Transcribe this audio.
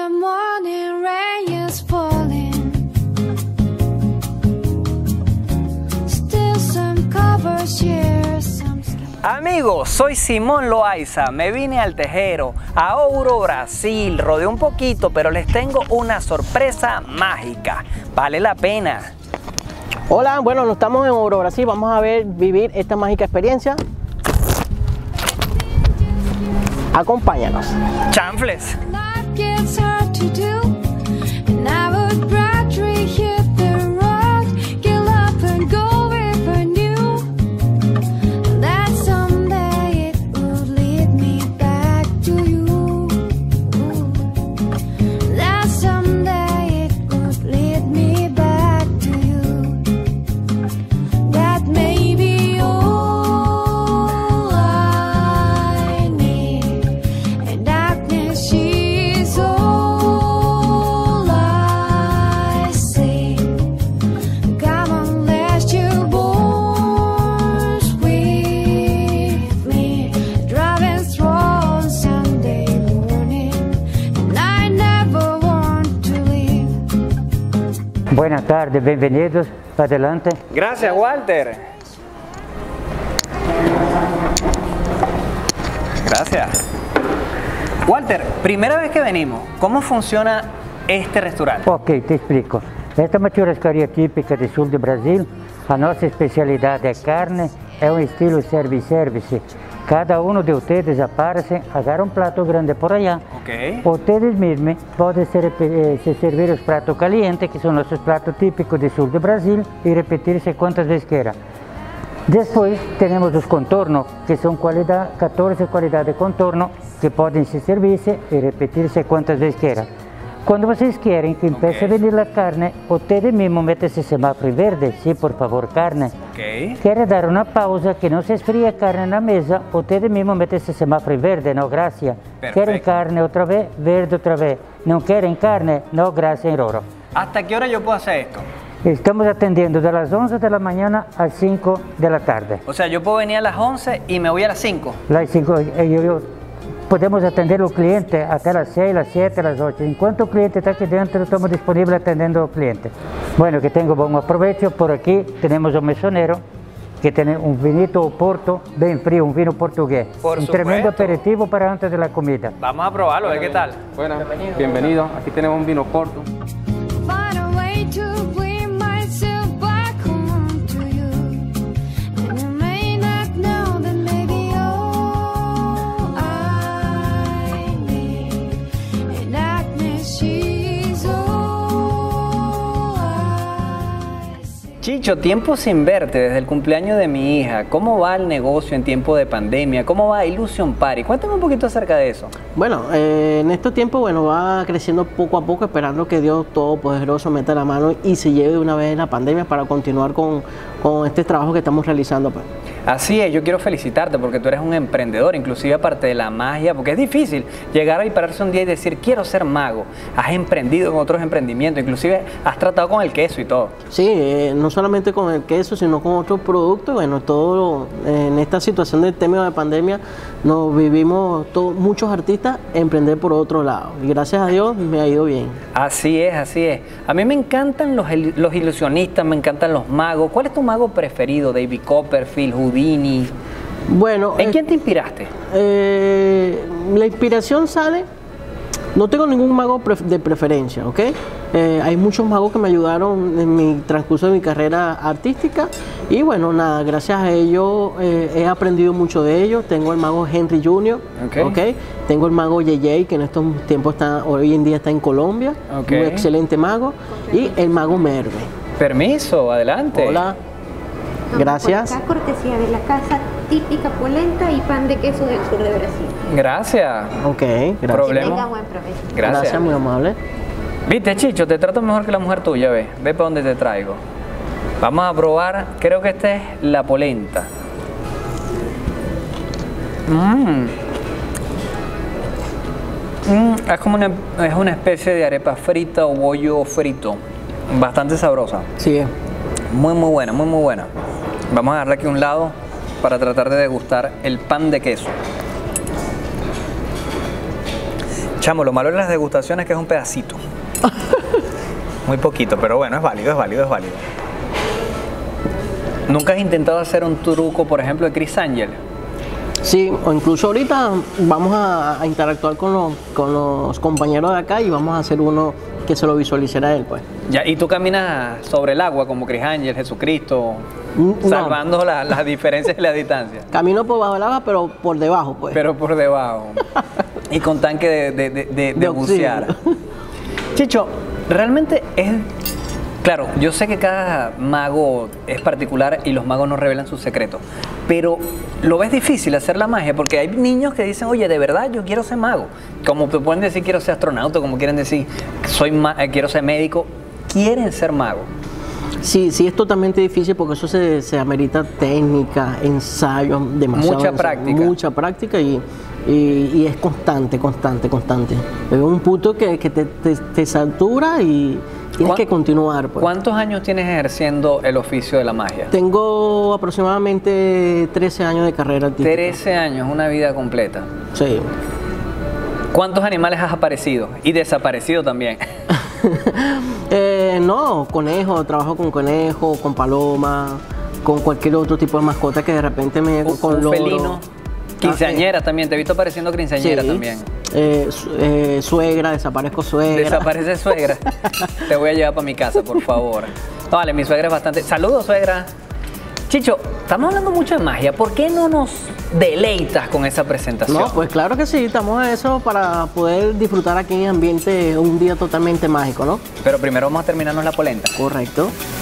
morning rain is falling. Still some covers here, some skin. Amigos, soy Simón Loaiza, me vine al Tejero, a Ouro, Brasil, rodeé un poquito, pero les tengo una sorpresa mágica, vale la pena. Hola, bueno, no estamos en Ouro, Brasil, vamos a vivir esta mágica experiencia. Acompáñanos. Chanfles. Life gets hard to do, and I would rather hit the road, get up and go if I knew that someday it would lead me back to you. That someday it would lead me back to you. That may be all I need, and darkness she's all I see. Come on, let's your bones with me, driving through on Sunday morning, and I never want to leave. Buenas tardes, bienvenidos, adelante. Gracias, Walter. Gracias. Walter, primera vez que venimos, ¿cómo funciona este restaurante? Ok, te explico. Esta é uma churrascaria típica do sul do Brasil. A nossa especialidade é carne, é um estilo service-service. Cada um de vocês aparece, agarra um prato grande por allá. Ok. Vocês mesmos podem se servir os pratos calientes, que são nossos pratos típicos do sul do Brasil, e repetir-se quantas vezes queira. Depois temos os contornos, que são 14 qualidades de contorno, que podem se servir-se e repetir-se quantas vezes queira. Quando vocês querem que empiece a venir a carne, vocês mesmo metem esse semáforo verde, sim, por favor, carne. Ok. Querem dar uma pausa, que não se esfrie a carne na mesa, vocês mesmo metem esse semáforo verde, não, graças. Querem carne outra vez, verde outra vez. Não querem carne, não, graças, em ouro. ¿Hasta qué hora yo puedo hacer esto? Estamos atendiendo de las 11 de la mañana a 5 de la tarde. O sea, yo puedo venir a las 11 y me voy a las 5. Las 5, podemos atender al cliente até las 6, las 7, las 8. Enquanto o cliente está aquí dentro, estamos disponibles atendiendo al cliente. Bueno, que tenga buen aprovecho. Por aquí tenemos un mesonero que tiene un vinito Porto bien frío, un vino portugués. Por un supuesto. Tremendo aperitivo para antes de la comida. Vamos a probarlo, a ver qué tal. Bueno, bienvenido. Aquí tenemos un vino Porto. Find a way to bring myself back home to you. And I may not know that maybe all I need, and darkness she's all I see. Chicho, tiempo sin verte desde el cumpleaños de mi hija. ¿Cómo va el negocio en tiempo de pandemia? ¿Cómo va Illusion Party? Cuéntame un poquito acerca de eso. Bueno, en este tiempo, bueno, va creciendo poco a poco, esperando que Dios Todopoderoso meta la mano y se lleve de una vez la pandemia para continuar con este trabajo que estamos realizando, pues. Así es, yo quiero felicitarte porque tú eres un emprendedor, inclusive aparte de la magia, porque es difícil llegar y pararse un día y decir quiero ser mago. Has emprendido en otros emprendimientos, inclusive has tratado con el queso y todo. Sí, no solamente con el queso, sino con otros productos. Bueno, todo en esta situación del tema de pandemia nos vivimos muchos artistas emprender por otro lado. Y gracias a Dios me ha ido bien. Así es, así es. A mí me encantan los ilusionistas, me encantan los magos. ¿Cuál es tu mago preferido? David Copperfield, Houdini. Bueno, ¿En quién te inspiraste? La inspiración sale. No tengo ningún mago de preferencia, ¿ok? Hay muchos magos que me ayudaron en mi transcurso de mi carrera artística y bueno, nada, gracias a ellos he aprendido mucho de ellos. Tengo el mago Henry Jr., ¿ok? Tengo el mago JJ, que en estos tiempos hoy en día está en Colombia, un excelente mago, y el mago Merve. Permiso, adelante. Hola. Gracias. Por acá, cortesía de la casa típica polenta y pan de queso del sur de Brasil. Gracias. Ok, gracias. Que tenga buen provecho. Gracias. Muy amable. Viste, Chicho, te trato mejor que la mujer tuya, ve. Ve para dónde te traigo. Vamos a probar, creo que esta es la polenta. Es como una especie de arepa frita o bollo frito. Bastante sabrosa. Sí. Muy buena, muy buena. Vamos a darle aquí a un lado para tratar de degustar el pan de queso. Chamo, lo malo de las degustaciones es que es un pedacito. Muy poquito, pero bueno, es válido, es válido, es válido. ¿Nunca has intentado hacer un truco, por ejemplo, de Criss Angel? Sí, o incluso ahorita vamos a interactuar con los compañeros de acá y vamos a hacer uno que se lo visualizará a él, pues. Ya, ¿y tú caminas sobre el agua como Criss Angel, Jesucristo, No. salvando las diferencias de la distancia? Camino por bajo el agua, pero por debajo, pues. Pero por debajo. Y con tanque de bucear. oxígeno. Chicho, realmente es... Claro, yo sé que cada mago es particular y los magos no revelan sus secretos, pero lo ves difícil hacer la magia porque hay niños que dicen, oye, de verdad yo quiero ser mago. Como te pueden decir quiero ser astronauta, como quieren decir quiero ser médico, quieren ser mago. Sí, sí, es totalmente difícil porque eso se amerita técnica, ensayo, demasiado. Mucha ensayo, práctica. Mucha práctica y es constante. Es un punto que te satura y tienes que continuar. Pues. ¿Cuántos años tienes ejerciendo el oficio de la magia? Tengo aproximadamente 13 años de carrera artística. 13 años, una vida completa. Sí. ¿Cuántos animales has aparecido? Y desaparecido también. No, conejo, trabajo con conejo, con paloma, con cualquier otro tipo de mascota que de repente me con Un loro. felino. Quinceañera también, te he visto apareciendo quinceañera Sí. también. Suegra, desaparezco suegra. Desaparece suegra. Te voy a llevar para mi casa, por favor. No, vale, mi suegra es bastante... Saludos, suegra. Chicho, estamos hablando mucho de magia. ¿Por qué no nos deleitas con esa presentación? No, pues claro que sí, estamos a eso para poder disfrutar aquí en ambiente un día totalmente mágico, ¿no? Pero primero vamos a terminarnos la polenta. Correcto.